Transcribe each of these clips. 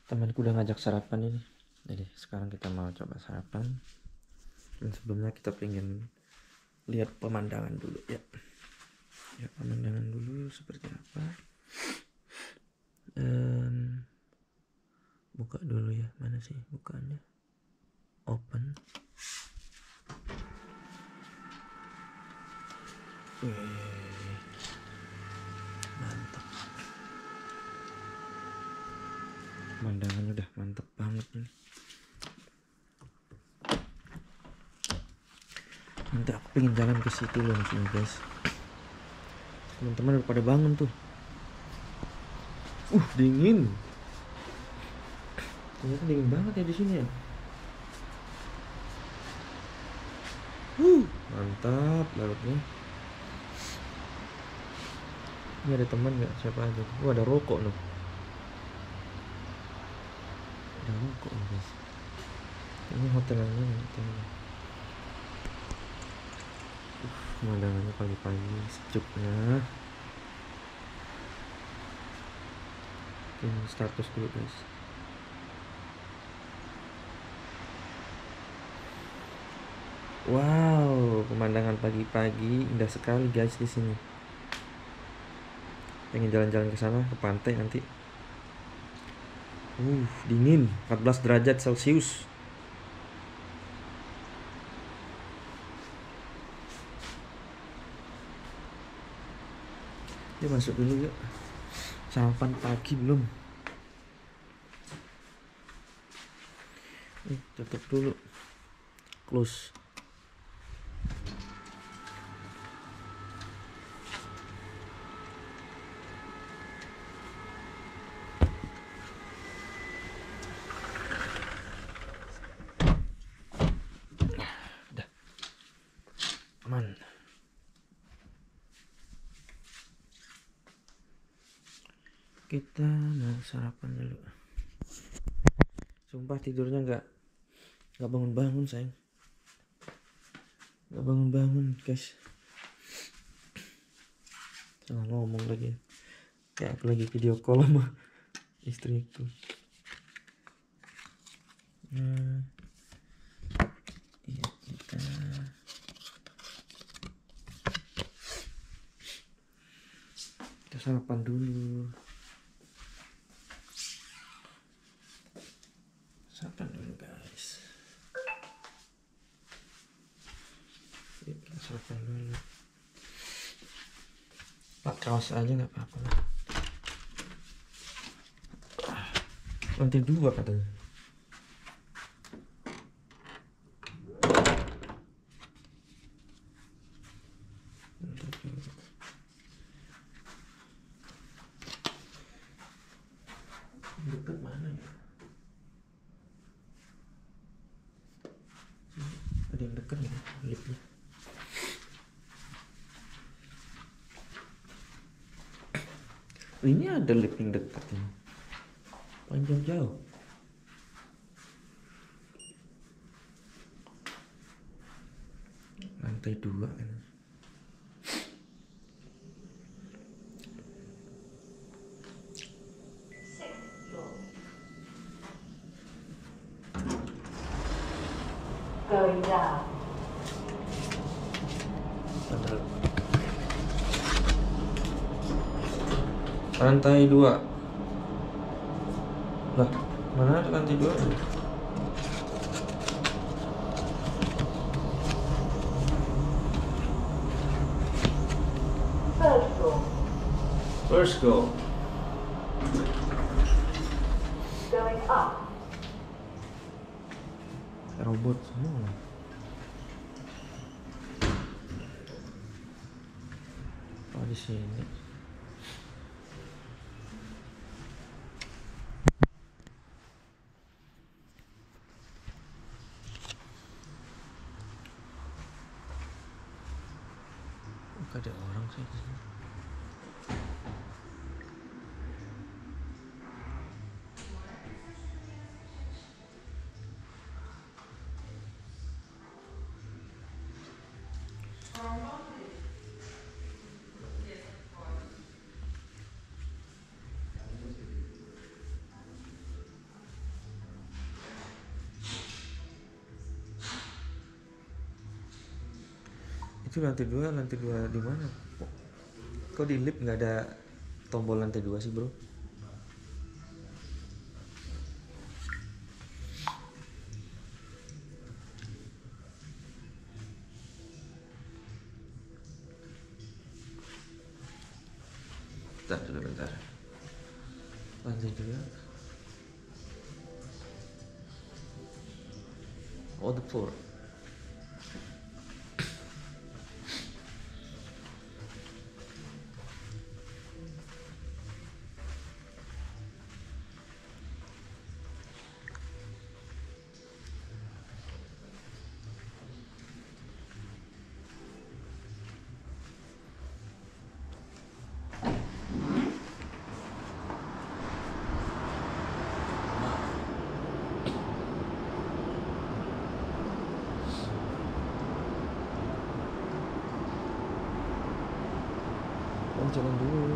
Temanku udah ngajak sarapan ini, jadi sekarang kita mau coba sarapan. Dan sebelumnya kita pengen lihat pemandangan dulu ya. Ya, pemandangan dulu seperti apa. Buka dulu ya, mana sih bukanya? Open. Wih, mantap. Pemandangannya udah mantap banget nih. Nanti aku pengen jalan ke situ loh maksudnya guys. Teman-teman udah pada bangun tuh. Dingin. Ternyata dingin banget ya di sini ya. Mantap lautnya. Ini ada teman nggak? Siapa aja? Ada rokok loh. Ada rokok loh guys. Ini hotel aja hotelnya. Pemandangannya pagi-pagi sejuknya. Ini status dulu guys. Wow, pemandangan pagi-pagi indah sekali guys di sini. Pengen jalan-jalan ke sana ke pantai nanti. Dingin, 14 derajat Celcius. Yuk masuk dulu yuk. Sarapan pagi belum? Tutup dulu. Close. Udah. Aman. Kita mau sarapan dulu. Sumpah tidurnya nggak bangun-bangun sayang. Nggak bangun-bangun guys. Salah ngomong lagi. Kayak aku lagi video call sama istriku. Iya kita sarapan dulu. Sarapan dulu guys. Kita sarapan dulu. Pakai kaos aja nggak apa-apa lah. Lantai 2 katanya. Dekat mana ya? Ada yang dekat nih liftnya. Ini ada lift yang dekat ini. Panjang jauh. Lantai 2 kan. Going down. Lantai 2. Lah, mana ada lantai 2? First go. Going up. Robot semua. Oh di sini. Kok ada orang sih di sini? Itu lantai dua di mana? Kok di lift nggak ada tombol lantai 2 sih, bro? Bentar dulu, bentar. Lantai 2. Oh, the floor. Jalan dulu.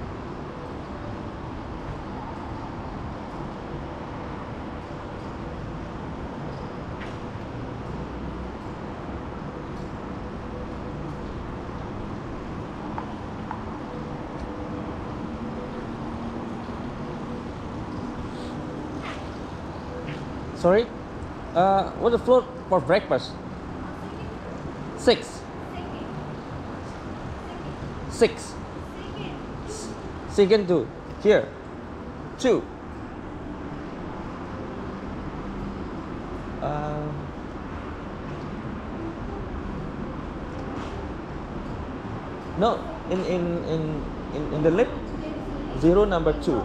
Sorry, what's the floor for breakfast? 6. 6. Second 2. Here. 2. No, in the lift, 0 number 2.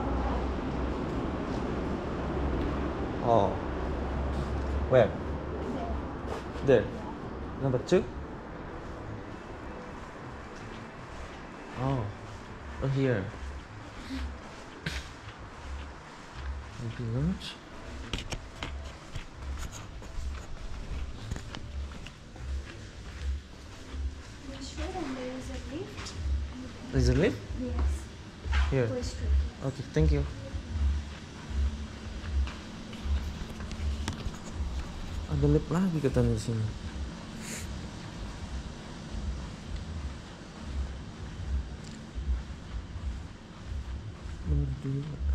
Oh, where? There. Number 2. Oh, here. Thank you very much. There's a lift? Yes. Here. Go straight. Okay, thank you. Ada lift lagi katanya di sini. Nomor 2.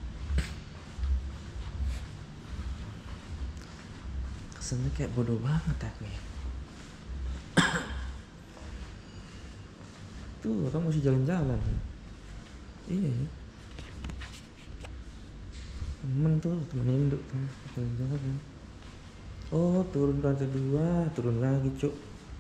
Kesannya kayak bodoh banget aku ya. Tuh, orang masih jalan-jalan. Iya ya. Temen Induk tuh jalan-jalan. Oh, turun ke lantai 2, turun lagi, cuk.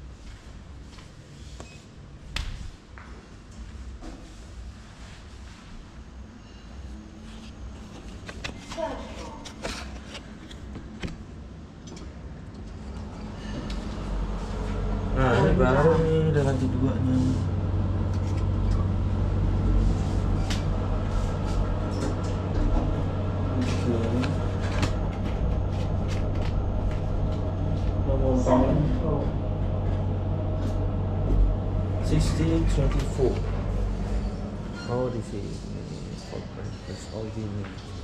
Nah, ini baru nih, ada lantai 2-nya. Nomor 1624. Oh, di sini. Oh, ini.